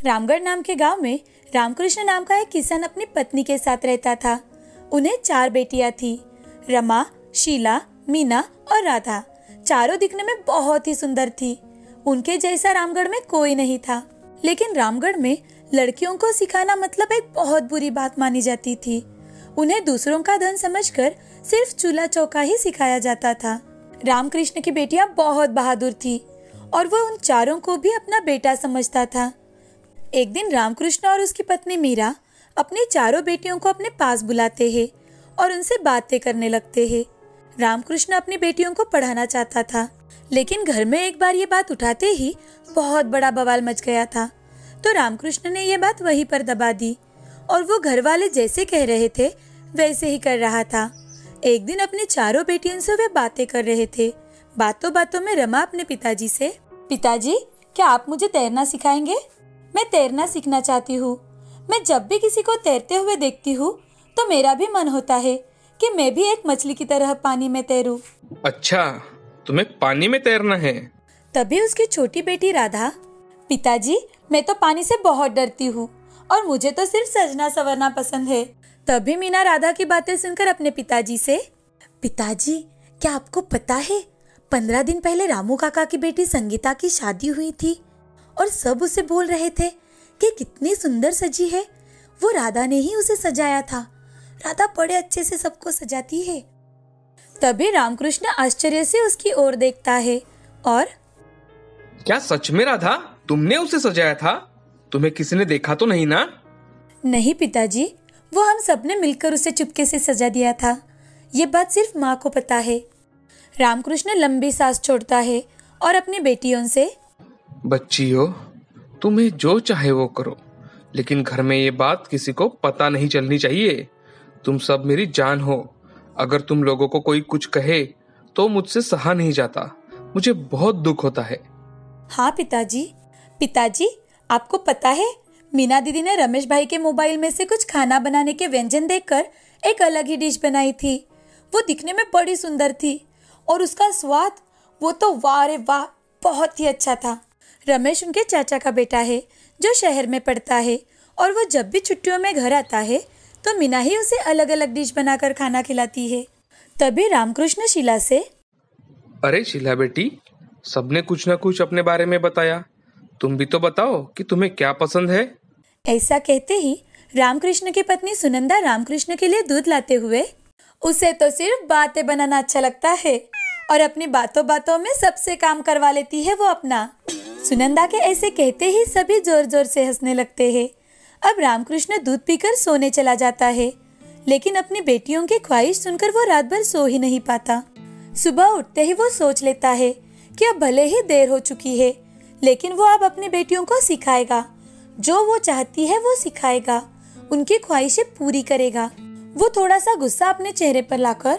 रामगढ़ नाम के गांव में रामकृष्ण नाम का एक किसान अपनी पत्नी के साथ रहता था। उन्हें 4 बेटियां थी, रमा, शीला, मीना और राधा। चारों दिखने में बहुत ही सुंदर थी। उनके जैसा रामगढ़ में कोई नहीं था। लेकिन रामगढ़ में लड़कियों को सिखाना मतलब एक बहुत बुरी बात मानी जाती थी। उन्हें दूसरों का धन समझकर सिर्फ चूल्हा चौका ही सिखाया जाता था। रामकृष्ण की बेटियां बहुत बहादुर थी और वो उन चारों को भी अपना बेटा समझता था। एक दिन रामकृष्ण और उसकी पत्नी मीरा अपनी चारों बेटियों को अपने पास बुलाते हैं और उनसे बातें करने लगते हैं। रामकृष्ण अपनी बेटियों को पढ़ाना चाहता था, लेकिन घर में एक बार ये बात उठाते ही बहुत बड़ा बवाल मच गया था। तो रामकृष्ण ने ये बात वहीं पर दबा दी और वो घर वाले जैसे कह रहे थे वैसे ही कर रहा था। एक दिन अपनी चारों बेटियों से वे बातें कर रहे थे। बातों बातों में रमा अपने पिताजी से, पिताजी क्या आप मुझे तैरना सिखाएंगे? मैं तैरना सीखना चाहती हूँ। मैं जब भी किसी को तैरते हुए देखती हूँ तो मेरा भी मन होता है कि मैं भी एक मछली की तरह पानी में तैरूं। अच्छा, तुम्हें पानी में तैरना है? तभी उसकी छोटी बेटी राधा, पिताजी मैं तो पानी से बहुत डरती हूँ और मुझे तो सिर्फ सजना संवरना पसंद है। तभी मीना राधा की बातें सुनकर अपने पिताजी से, पिताजी क्या आपको पता है 15 दिन पहले रामू काका की बेटी संगीता की शादी हुई थी और सब उसे बोल रहे थे कि कितनी सुंदर सजी है। वो राधा ने ही उसे सजाया था। राधा बड़े अच्छे से सबको सजाती है। तभी रामकृष्ण आश्चर्य से उसकी ओर देखता है और, क्या सच में राधा तुमने उसे सजाया था? तुम्हें किसी ने देखा तो नहीं ना? नहीं पिताजी, वो हम सबने मिलकर उसे चुपके से सजा दिया था। ये बात सिर्फ माँ को पता है। रामकृष्ण लंबी सांस छोड़ता है और अपनी बेटियों से, बच्चियों तुम्हें जो चाहे वो करो, लेकिन घर में ये बात किसी को पता नहीं चलनी चाहिए। तुम सब मेरी जान हो। अगर तुम लोगों को कोई कुछ कहे तो मुझसे सहा नहीं जाता। मुझे बहुत दुख होता है। हाँ पिताजी। पिताजी आपको पता है मीना दीदी ने रमेश भाई के मोबाइल में से कुछ खाना बनाने के व्यंजन देखकर एक अलग ही डिश बनाई थी। वो दिखने में बड़ी सुंदर थी और उसका स्वाद, वो तो वाह रे वाह, बहुत ही अच्छा था। रमेश उनके चाचा का बेटा है जो शहर में पढ़ता है और वो जब भी छुट्टियों में घर आता है तो मीना ही उसे अलग अलग डिश बनाकर खाना खिलाती है। तभी रामकृष्ण शीला से, अरे शीला बेटी, सबने कुछ ना कुछ अपने बारे में बताया, तुम भी तो बताओ कि तुम्हें क्या पसंद है। ऐसा कहते ही रामकृष्ण की पत्नी सुनंदा रामकृष्ण के लिए दूध लाते हुए, उसे तो सिर्फ बातें बनाना अच्छा लगता है और अपनी बातों बातों में सबसे काम करवा लेती है वो अपना। सुनंदा के ऐसे कहते ही सभी जोर जोर से हंसने लगते हैं। अब रामकृष्ण दूध पीकर सोने चला जाता है, लेकिन अपनी बेटियों की ख्वाहिश सुनकर वो रात भर सो ही नहीं पाता। सुबह उठते ही वो सोच लेता है कि अब भले ही देर हो चुकी है, लेकिन वो अब अपनी बेटियों को सिखाएगा। जो वो चाहती है वो सिखाएगा, उनकी ख्वाहिशें पूरी करेगा। वो थोड़ा सा गुस्सा अपने चेहरे पर लाकर,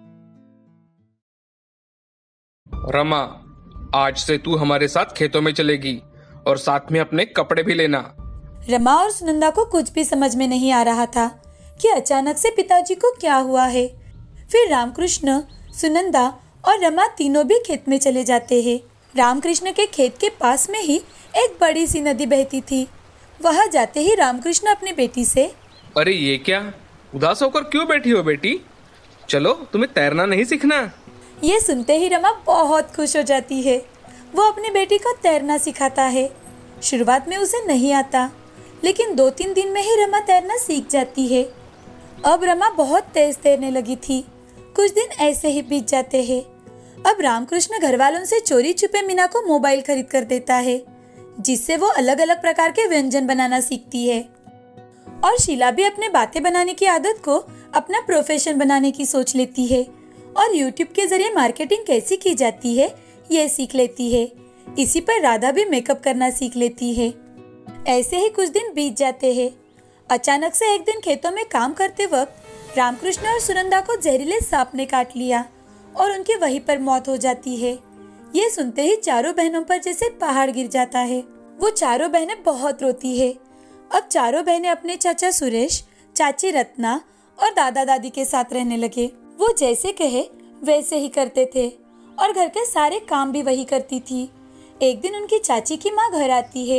रमा, आज से तू हमारे साथ खेतों में चलेगी और साथ में अपने कपड़े भी लेना। रमा और सुनंदा को कुछ भी समझ में नहीं आ रहा था कि अचानक से पिताजी को क्या हुआ है। फिर रामकृष्ण, सुनंदा और रमा तीनों भी खेत में चले जाते हैं। रामकृष्ण के खेत के पास में ही एक बड़ी सी नदी बहती थी। वहां जाते ही रामकृष्ण अपनी बेटी से, अरे ये क्या, उदास होकर क्यों बैठी हो बेटी? चलो, तुम्हें तैरना नहीं सीखना? ये सुनते ही रमा बहुत खुश हो जाती है। वो अपनी बेटी को तैरना सिखाता है। शुरुआत में उसे नहीं आता, लेकिन 2-3 दिन में ही रमा तैरना सीख जाती है। अब रमा बहुत तेज तैरने लगी थी। कुछ दिन ऐसे ही बीत जाते हैं। अब रामकृष्ण घर वालों से चोरी छुपे मीना को मोबाइल खरीद कर देता है, जिससे वो अलग अलग प्रकार के व्यंजन बनाना सीखती है। और शीला भी अपने बातें बनाने की आदत को अपना प्रोफेशन बनाने की सोच लेती है और यूट्यूब के जरिए मार्केटिंग कैसी की जाती है ये सीख लेती है। इसी पर राधा भी मेकअप करना सीख लेती है। ऐसे ही कुछ दिन बीत जाते हैं। अचानक से एक दिन खेतों में काम करते वक्त रामकृष्ण और सुनंदा को जहरीले सांप ने काट लिया और उनकी वहीं पर मौत हो जाती है। ये सुनते ही चारों बहनों पर जैसे पहाड़ गिर जाता है। वो चारों बहनें बहुत रोती है। अब चारों बहनें अपने चाचा सुरेश, चाची रत्ना और दादा दादी के साथ रहने लगे। वो जैसे कहे वैसे ही करते थे और घर के सारे काम भी वही करती थी। एक दिन उनकी चाची की माँ घर आती है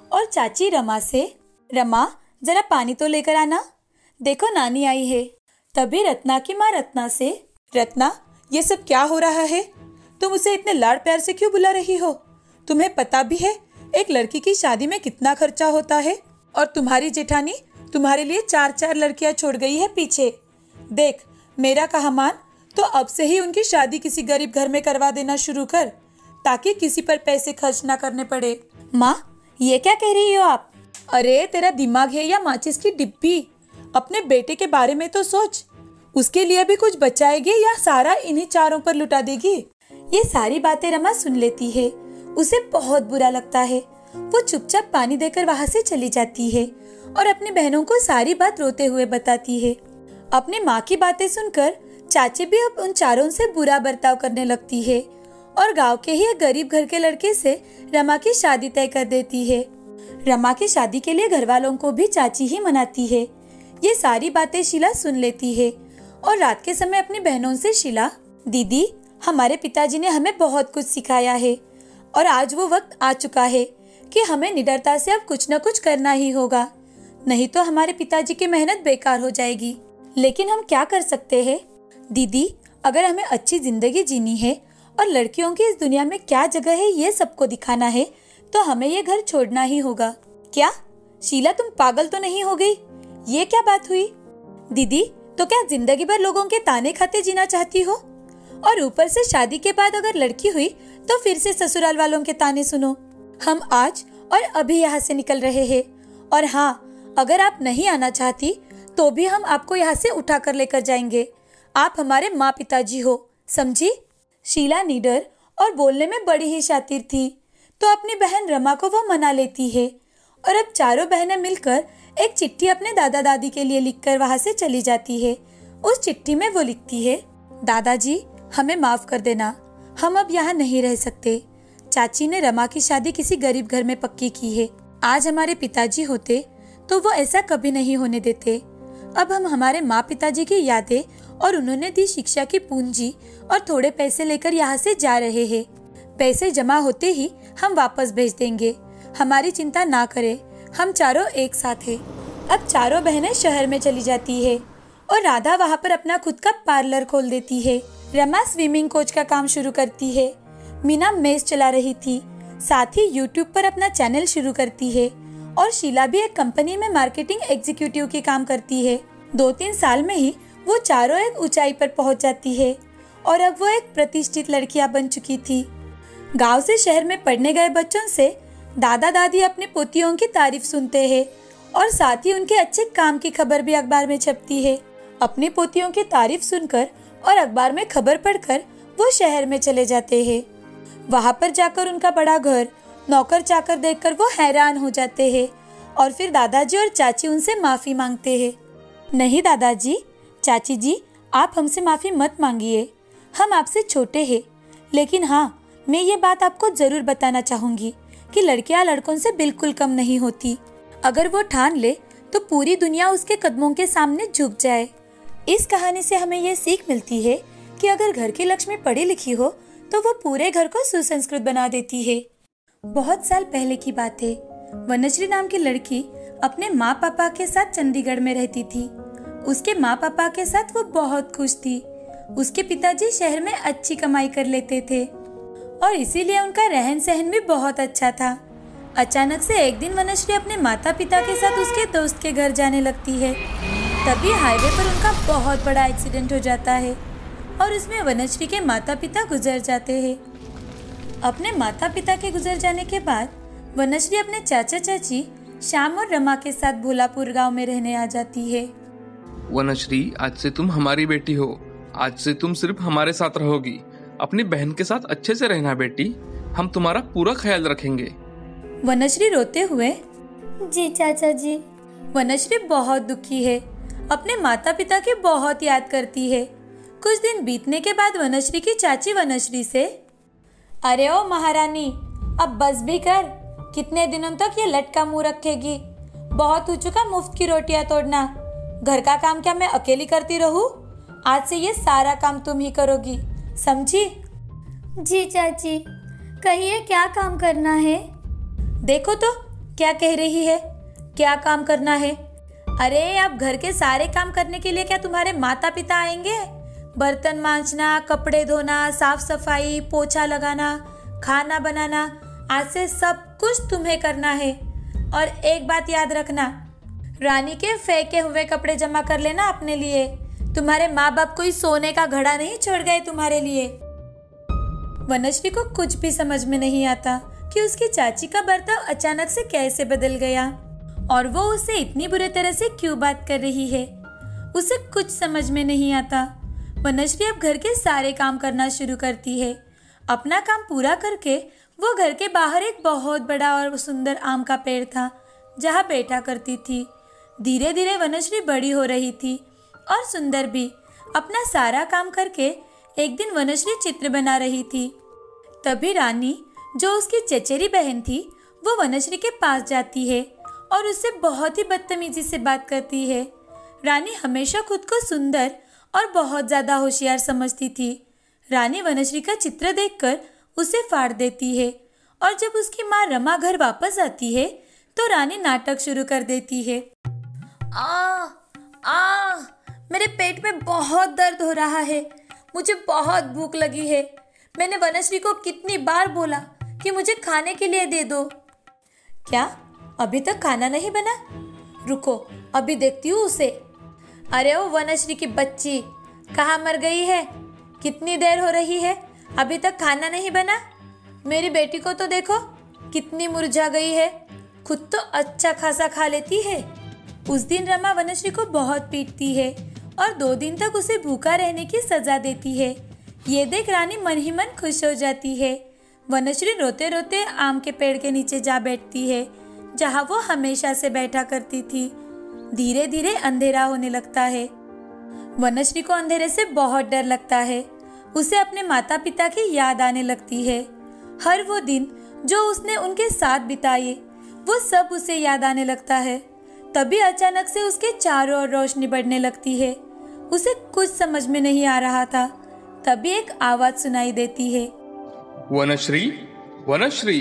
और चाची रमा से, रमा जरा पानी तो लेकर आना, देखो नानी आई है। तभी रत्ना की माँ रत्ना से, रत्ना ये सब क्या हो रहा है? तुम उसे इतने लाड प्यार से क्यों बुला रही हो? तुम्हें पता भी है एक लड़की की शादी में कितना खर्चा होता है? और तुम्हारी जेठानी तुम्हारे लिए 4-4 लड़कियां छोड़ गई है पीछे। देख, मेरा कहा मान तो अब से ही उनकी शादी किसी गरीब घर में करवा देना शुरू कर, ताकि किसी पर पैसे खर्च ना करने पड़े। माँ, ये क्या कह रही हो आप? अरे तेरा दिमाग है या माचिस की डिब्बी? अपने बेटे के बारे में तो सोच। उसके लिए भी कुछ बचाएगी या सारा इन्हीं चारों पर लुटा देगी? ये सारी बातें रमा सुन लेती है। उसे बहुत बुरा लगता है। वो चुपचाप पानी देकर वहाँ से चली जाती है और अपनी बहनों को सारी बात रोते हुए बताती है। अपनी माँ की बातें सुनकर चाची भी अब उन चारों से बुरा बर्ताव करने लगती है और गांव के ही एक गरीब घर के लड़के से रमा की शादी तय कर देती है। रमा की शादी के लिए घर वालों को भी चाची ही मनाती है। ये सारी बातें शीला सुन लेती है और रात के समय अपनी बहनों से, शीला दीदी, हमारे पिताजी ने हमें बहुत कुछ सिखाया है और आज वो वक्त आ चुका है कि हमें निडरता से अब कुछ न कुछ करना ही होगा, नहीं तो हमारे पिताजी की मेहनत बेकार हो जाएगी। लेकिन हम क्या कर सकते हैं दीदी? अगर हमें अच्छी जिंदगी जीनी है और लड़कियों की इस दुनिया में क्या जगह है ये सबको दिखाना है, तो हमें ये घर छोड़ना ही होगा। क्या शीला, तुम पागल तो नहीं हो गई? ये क्या बात हुई? दीदी, तो क्या जिंदगी भर लोगों के ताने खाते जीना चाहती हो? और ऊपर से शादी के बाद अगर लड़की हुई तो फिर से ससुराल वालों के ताने सुनो। हम आज और अभी यहाँ से निकल रहे हैं, और हाँ, अगर आप नहीं आना चाहती तो भी हम आपको यहाँ से उठा कर लेकर जाएंगे। आप हमारे माँ पिताजी हो, समझी? शीला निडर और बोलने में बड़ी ही शातिर थी, तो अपनी बहन रमा को वो मना लेती है और अब चारों बहनें मिलकर एक चिट्ठी अपने दादा दादी के लिए लिखकर वहाँ से चली जाती है। उस चिट्ठी में वो लिखती है, दादाजी हमें माफ कर देना, हम अब यहाँ नहीं रह सकते। चाची ने रमा की शादी किसी गरीब घर में पक्की की है। आज हमारे पिताजी होते तो वो ऐसा कभी नहीं होने देते। अब हम हमारे माँ पिताजी की यादें और उन्होंने दी शिक्षा की पूंजी और थोड़े पैसे लेकर यहाँ से जा रहे हैं। पैसे जमा होते ही हम वापस भेज देंगे, हमारी चिंता ना करें, हम चारों एक साथ हैं। अब चारों बहनें शहर में चली जाती है और राधा वहाँ पर अपना खुद का पार्लर खोल देती है। रमा स्विमिंग कोच का काम शुरू करती है। मीना मेस चला रही थी, साथ ही यूट्यूब पर अपना चैनल शुरू करती है और शीला भी एक कंपनी में मार्केटिंग एग्जीक्यूटिव की काम करती है। 2-3 साल में ही वो चारों एक ऊंचाई पर पहुंच जाती है और अब वो एक प्रतिष्ठित लड़कियां बन चुकी थी। गांव से शहर में पढ़ने गए बच्चों से दादा दादी अपने पोतियों की तारीफ सुनते हैं और साथ ही उनके अच्छे काम की खबर भी अखबार में छपती है। अपनी पोतियों की तारीफ सुनकर और अखबार में खबर पढ़कर वो शहर में चले जाते हैं। वहाँ पर जाकर उनका बड़ा घर, नौकर चाकर देखकर वो हैरान हो जाते हैं और फिर दादाजी और चाची उनसे माफी मांगते हैं। नहीं दादाजी, चाची जी, आप हमसे माफी मत मांगिए, हम आपसे छोटे हैं, लेकिन हाँ, मैं ये बात आपको जरूर बताना चाहूंगी कि लड़कियां लड़कों से बिल्कुल कम नहीं होती। अगर वो ठान ले तो पूरी दुनिया उसके कदमों के सामने झुक जाए। इस कहानी से हमें ये सीख मिलती है कि अगर घर की लक्ष्मी पढ़ी लिखी हो तो वो पूरे घर को सुसंस्कृत बना देती है। बहुत साल पहले की बात है। वनश्री नाम की लड़की अपने माँ पापा के साथ चंडीगढ़ में रहती थी। उसके माँ पापा के साथ वो बहुत खुश थी। उसके पिताजी शहर में अच्छी कमाई कर लेते थे और इसीलिए उनका रहन सहन भी बहुत अच्छा था। अचानक से एक दिन वनश्री अपने माता पिता के साथ उसके दोस्त के घर जाने लगती है। तभी हाईवे पर उनका बहुत बड़ा एक्सीडेंट हो जाता है और उसमें वनश्री के माता पिता गुजर जाते हैं। अपने माता पिता के गुजर जाने के बाद वनश्री अपने चाचा चाची श्याम और रमा के साथ भोलापुर गांव में रहने आ जाती है। वनश्री, आज से तुम हमारी बेटी हो। आज से तुम सिर्फ हमारे साथ रहोगी। अपनी बहन के साथ अच्छे से रहना बेटी, हम तुम्हारा पूरा ख्याल रखेंगे। वनश्री रोते हुए, जी चाचा जी। वनश्री बहुत दुखी है, अपने माता पिता की बहुत याद करती है। कुछ दिन बीतने के बाद वनश्री की चाची वनश्री से, अरे ओ महारानी, अब बस भी कर, कितने दिनों तक ये लटका मुंह रखेगी? बहुत हो चुका मुफ्त की रोटियां तोड़ना। घर का काम क्या मैं अकेली करती रहूं? आज से ये सारा काम तुम ही करोगी, समझी? जी चाची, कहिए क्या काम करना है? देखो तो, क्या कह रही है? क्या काम करना है? अरे अब घर के सारे काम करने के लिए क्या तुम्हारे माता पिता आएंगे? बर्तन मांजना, कपड़े धोना, साफ सफाई, पोछा लगाना, खाना बनाना, आज से सब कुछ तुम्हें करना है। और एक बात याद रखना, रानी के फेंके हुए कपड़े जमा कर लेना अपने लिए। तुम्हारे माँ बाप कोई सोने का घड़ा नहीं छोड़ गए तुम्हारे लिए। वनश्री को कुछ भी समझ में नहीं आता कि उसकी चाची का बर्ताव अचानक से कैसे बदल गया और वो उससे इतनी बुरी तरह से क्यों बात कर रही है। उसे कुछ समझ में नहीं आता। वनश्री अब घर के सारे काम करना शुरू करती है। अपना काम पूरा करके वो घर के बाहर एक बहुत बड़ा और सुंदर आम का पेड़ था जहाँ बैठा करती थी। धीरे धीरे वनश्री बड़ी हो रही थी और सुंदर भी। अपना सारा काम करके एक दिन वनश्री चित्र बना रही थी। तभी रानी, जो उसकी चचेरी बहन थी, वो वनश्री के पास जाती है और उससे बहुत ही बदतमीजी से बात करती है। रानी हमेशा खुद को सुंदर और बहुत ज़्यादा होशियार समझती थी। रानी वनश्री का चित्र देखकर उसे फाड़ देती है और जब उसकी माँ रमा घर वापस आती है तो रानी नाटक शुरू कर देती है। मेरे पेट में बहुत दर्द हो रहा है, मुझे बहुत भूख लगी है। मैंने वनश्री को कितनी बार बोला कि मुझे खाने के लिए दे दो। क्या अभी तक खाना नहीं बना? रुको, अभी देखती हूँ उसे। अरे ओ वनश्री की बच्ची, कहाँ मर गई है? कितनी देर हो रही है, अभी तक खाना नहीं बना? मेरी बेटी को तो देखो, कितनी मुरझा गई है। खुद तो अच्छा खासा खा लेती है। उस दिन रमा वनश्री को बहुत पीटती है और 2 दिन तक उसे भूखा रहने की सजा देती है। ये देख रानी मन ही मन खुश हो जाती है। वनश्री रोते रोते आम के पेड़ के नीचे जा बैठती है जहाँ वो हमेशा से बैठा करती थी। धीरे धीरे अंधेरा होने लगता है। वनश्री को अंधेरे से बहुत डर लगता है। उसे अपने माता पिता की याद आने लगती है। हर वो दिन जो उसने उनके साथ बिताए, वो सब उसे याद आने लगता है। तभी अचानक से उसके चारों ओर रोशनी बढ़ने लगती है। उसे कुछ समझ में नहीं आ रहा था। तभी एक आवाज सुनाई देती है। वनश्री, वनश्री,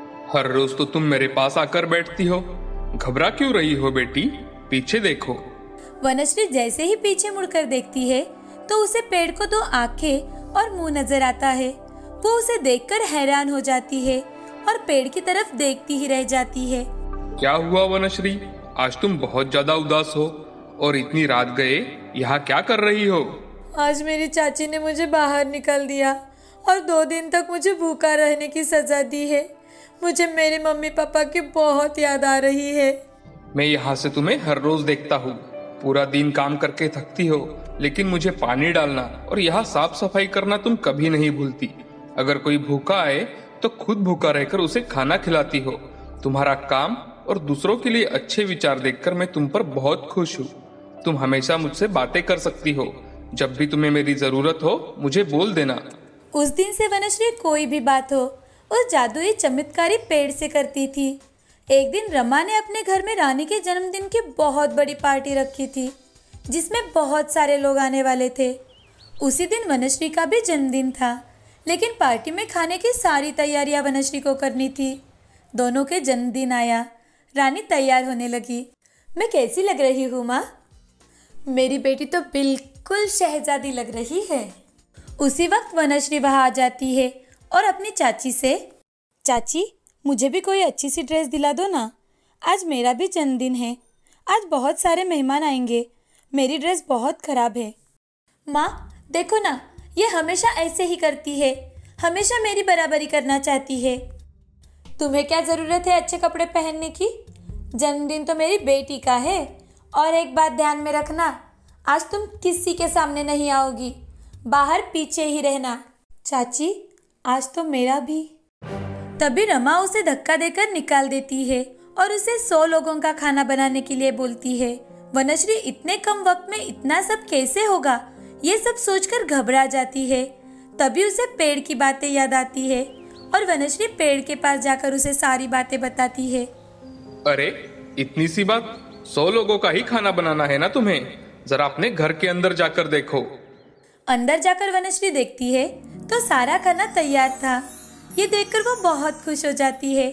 हर रोज तो तुम मेरे पास आकर बैठती हो, घबरा क्यों रही हो बेटी? पीछे देखो। वनश्री जैसे ही पीछे मुड़कर देखती है तो उसे पेड़ को 2 आंखें और मुंह नजर आता है। वो उसे देखकर हैरान हो जाती है और पेड़ की तरफ देखती ही रह जाती है। क्या हुआ वनश्री? आज तुम बहुत ज्यादा उदास हो और इतनी रात गए यहाँ क्या कर रही हो? आज मेरी चाची ने मुझे बाहर निकाल दिया और 2 दिन तक मुझे भूखा रहने की सजा दी है। मुझे मेरे मम्मी पापा की बहुत याद आ रही है। मैं यहाँ से तुम्हें हर रोज देखता हूँ। पूरा दिन काम करके थकती हो, लेकिन मुझे पानी डालना और यहाँ साफ सफाई करना तुम कभी नहीं भूलती। अगर कोई भूखा आए तो खुद भूखा रहकर उसे खाना खिलाती हो। तुम्हारा काम और दूसरों के लिए अच्छे विचार देखकर मैं तुम पर बहुत खुश हूँ। तुम हमेशा मुझसे बातें कर सकती हो। जब भी तुम्हें मेरी जरूरत हो मुझे बोल देना। उस दिन से वनश्री कोई भी बात हो उस जादुई चमत्कारी पेड़ से करती थी। एक दिन रमा ने अपने घर में रानी के जन्मदिन की बहुत बड़ी पार्टी रखी थी जिसमें बहुत सारे लोग आने वाले थे। उसी दिन वनश्री का भी जन्मदिन था, लेकिन पार्टी में खाने की सारी तैयारियां वनश्री को करनी थी। दोनों के जन्मदिन आया। रानी तैयार होने लगी। मैं कैसी लग रही हूँ माँ? मेरी बेटी तो बिल्कुल शहजादी लग रही है। उसी वक्त वनश्री वहाँ आ जाती है और अपनी चाची से, चाची मुझे भी कोई अच्छी सी ड्रेस दिला दो ना, आज मेरा भी जन्मदिन है। आज बहुत सारे मेहमान आएंगे, मेरी ड्रेस बहुत खराब है। माँ देखो ना, ये हमेशा ऐसे ही करती है, हमेशा मेरी बराबरी करना चाहती है। तुम्हें क्या ज़रूरत है अच्छे कपड़े पहनने की? जन्मदिन तो मेरी बेटी का है। और एक बात ध्यान में रखना, आज तुम किसी के सामने नहीं आओगी, बाहर पीछे ही रहना। चाची आज तो मेरा भी। तभी रमा उसे धक्का देकर निकाल देती है और उसे 100 लोगों का खाना बनाने के लिए बोलती है। वनश्री इतने कम वक्त में इतना सब कैसे होगा, ये सब सोचकर घबरा जाती है। तभी उसे पेड़ की बातें याद आती है और वनश्री पेड़ के पास जाकर उसे सारी बातें बताती है। अरे इतनी सी बात, 100 लोगों का ही खाना बनाना है ना तुम्हें? जरा अपने घर के अंदर जाकर देखो। अंदर जाकर वनश्री देखती है तो सारा खाना तैयार था। ये देखकर वो बहुत खुश हो जाती है।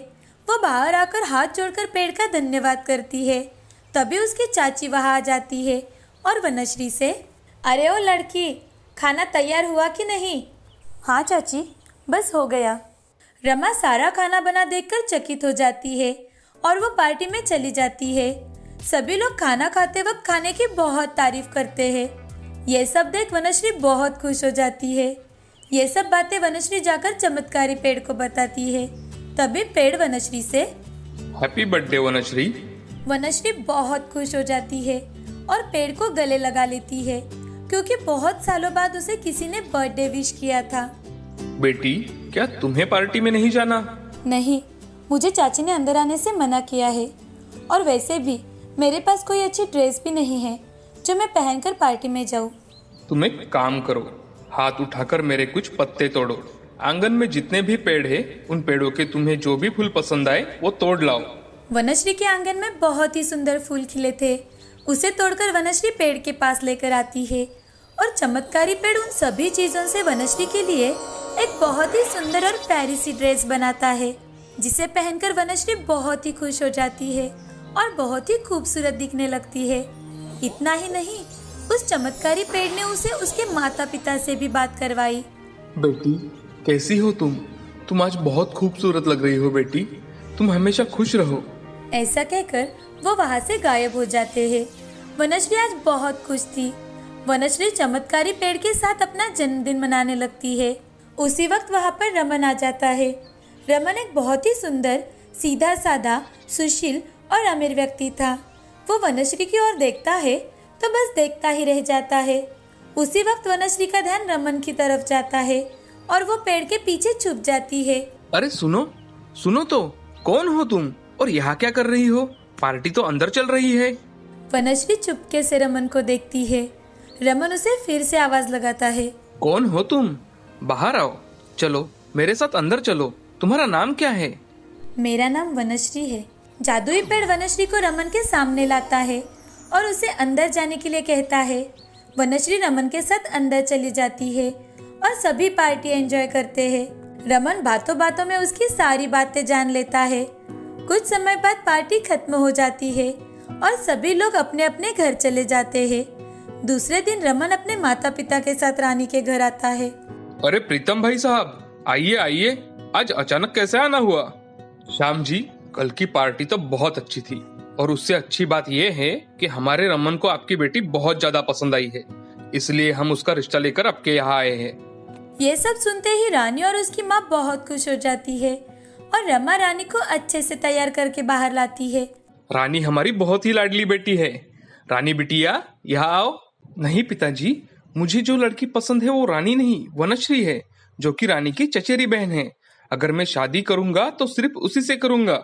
वो बाहर आकर हाथ जोड़कर पेड़ का धन्यवाद करती है। तभी उसकी चाची वहाँ आ जाती है और वनश्री से, अरे ओ लड़की, खाना तैयार हुआ कि नहीं? हाँ चाची, बस हो गया। रमा सारा खाना बना देखकर चकित हो जाती है और वो पार्टी में चली जाती है। सभी लोग खाना खाते वक्त खाने की बहुत तारीफ करते हैं। ये सब देख वनश्री बहुत खुश हो जाती है। ये सब बातें वनश्री जाकर चमत्कारी पेड़ को बताती है। तभी पेड़ वनश्री से, हैप्पी बर्थडे वनश्री। वनश्री बहुत खुश हो जाती है और पेड़ को गले लगा लेती है, क्योंकि बहुत सालों बाद उसे किसी ने बर्थडे विश किया था। बेटी, क्या तुम्हें पार्टी में नहीं जाना? नहीं, मुझे चाची ने अंदर आने से मना किया है, और वैसे भी मेरे पास कोई अच्छी ड्रेस भी नहीं है जो मैं पहनकर पार्टी में जाऊँ। तुम एक काम करो, हाथ उठाकर मेरे कुछ पत्ते तोड़ो। आंगन में जितने भी पेड़ हैं, उन पेड़ों के तुम्हें जो भी फूल पसंद आए वो तोड़ लाओ। वनश्री के आंगन में बहुत ही सुंदर फूल खिले थे। उसे तोड़कर वनश्री पेड़ के पास लेकर आती है और चमत्कारी पेड़ उन सभी चीजों से वनश्री के लिए एक बहुत ही सुंदर और प्यारी सी ड्रेस बनाता है, जिसे पहनकर वनश्री बहुत ही खुश हो जाती है और बहुत ही खूबसूरत दिखने लगती है। इतना ही नहीं, उस चमत्कारी पेड़ ने उसे उसके माता पिता से भी बात करवाई। बेटी, कैसी हो तुम? तुम आज बहुत खूबसूरत लग रही हो बेटी। तुम हमेशा खुश रहो। ऐसा कहकर वो वहाँ से गायब हो जाते हैं। वनश्री आज बहुत खुश थी। वनश्री चमत्कारी पेड़ के साथ अपना जन्मदिन मनाने लगती है। उसी वक्त वहाँ पर रमन आ जाता है। रमन एक बहुत ही सुंदर, सीधा साधा, सुशील और अमीर व्यक्ति था। वो वनश्री की ओर देखता है तो बस देखता ही रह जाता है। उसी वक्त वनश्री का ध्यान रमन की तरफ जाता है और वो पेड़ के पीछे छुप जाती है। अरे सुनो, सुनो तो, कौन हो तुम और यहाँ क्या कर रही हो? पार्टी तो अंदर चल रही है। वनश्री चुपके से रमन को देखती है। रमन उसे फिर से आवाज लगाता है, कौन हो तुम? बाहर आओ, चलो मेरे साथ अंदर चलो। तुम्हारा नाम क्या है? मेरा नाम वनश्री है। जादुई पेड़ वनश्री को रमन के सामने लाता है और उसे अंदर जाने के लिए कहता है। वनश्री रमन के साथ अंदर चली जाती है और सभी पार्टी एंजॉय करते हैं। रमन बातों बातों में उसकी सारी बातें जान लेता है। कुछ समय बाद पार्टी खत्म हो जाती है और सभी लोग अपने अपने घर चले जाते हैं। दूसरे दिन रमन अपने माता पिता के साथ रानी के घर आता है। अरे प्रीतम भाई साहब, आइए आइए, आज अचानक कैसे आना हुआ? श्याम जी, कल की पार्टी तो बहुत अच्छी थी और उससे अच्छी बात यह है कि हमारे रमन को आपकी बेटी बहुत ज्यादा पसंद आई है, इसलिए हम उसका रिश्ता लेकर आपके यहाँ आए हैं। ये सब सुनते ही रानी और उसकी माँ बहुत खुश हो जाती है और रमा रानी को अच्छे से तैयार करके बाहर लाती है। रानी हमारी बहुत ही लाडली बेटी है। रानी बिटिया, यहाँ आओ। नहीं पिताजी, मुझे जो लड़की पसंद है वो रानी नहीं, वनश्री है, जो कि रानी की चचेरी बहन है। अगर मैं शादी करूंगा तो सिर्फ उसी से करूंगा।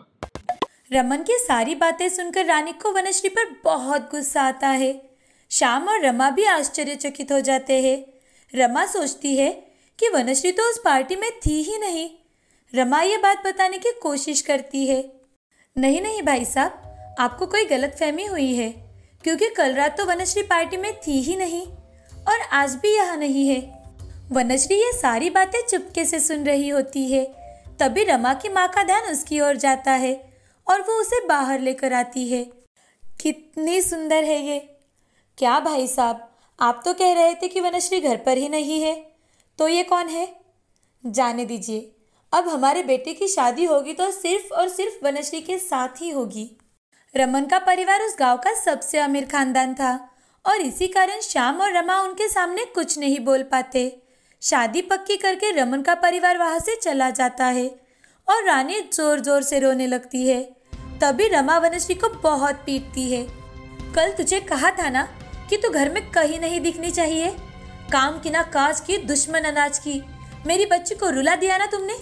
रमन की सारी बातें सुनकर रानी को वनश्री पर बहुत गुस्सा आता है। श्याम और रमा भी आश्चर्यचकित हो जाते हैं। रमा सोचती है कि वनश्री तो उस पार्टी में थी ही नहीं। रमा ये बात बताने की कोशिश करती है। नहीं नहीं भाई साहब, आपको कोई गलतफहमी हुई है, क्योंकि कल रात तो वनश्री पार्टी में थी ही नहीं और आज भी यहाँ नहीं है। वनश्री ये सारी बातें चुपके से सुन रही होती है। तभी रमा की माँ का ध्यान उसकी ओर जाता है और वो उसे बाहर लेकर आती है। कितनी सुंदर है ये! क्या भाई साहब, आप तो कह रहे थे कि वनश्री घर पर ही नहीं है, तो ये कौन है? जाने दीजिए, अब हमारे बेटे की शादी होगी तो सिर्फ और सिर्फ वनश्री के साथ ही होगी। रमन का परिवार उस गांव का सबसे अमीर खानदान था और इसी कारण श्याम और रमा उनके सामने कुछ नहीं बोल पाते। शादी पक्की करके रमन का परिवार वहां से चला जाता है और रानी जोर जोर से रोने लगती है। तभी रमा वनश्री को बहुत पीटती है। कल तुझे कहा था ना कि तू घर में कहीं नहीं दिखनी चाहिए। काम की ना काज की, दुश्मन अनाज की, मेरी बच्ची को रुला दिया ना तुमने।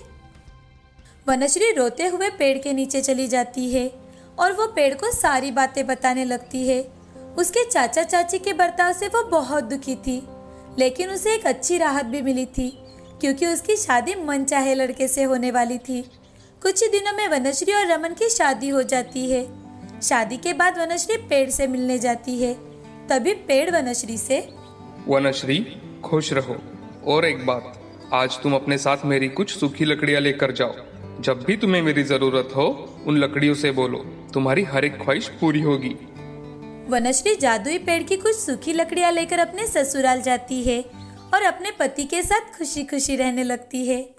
वनश्री रोते हुए पेड़ के नीचे चली जाती है और वो पेड़ को सारी बातें बताने लगती है। उसके चाचा चाची के बर्ताव से वो बहुत दुखी थी, लेकिन उसे एक अच्छी राहत भी मिली थी, क्योंकि उसकी शादी मनचाहे लड़के से होने वाली थी। कुछ ही दिनों में वनश्री और रमन की शादी हो जाती है। शादी के बाद वनश्री पेड़ से मिलने जाती है। तभी पेड़ वनश्री से, वनश्री खुश रहो। और एक बात, आज तुम अपने साथ मेरी कुछ सूखी लकड़ियां लेकर जाओ। जब भी तुम्हें मेरी जरूरत हो उन लकड़ियों से बोलो, तुम्हारी हर एक ख्वाहिश पूरी होगी। वनश्री जादुई पेड़ की कुछ सूखी लकड़ियां लेकर अपने ससुराल जाती है और अपने पति के साथ खुशी खुशी रहने लगती है।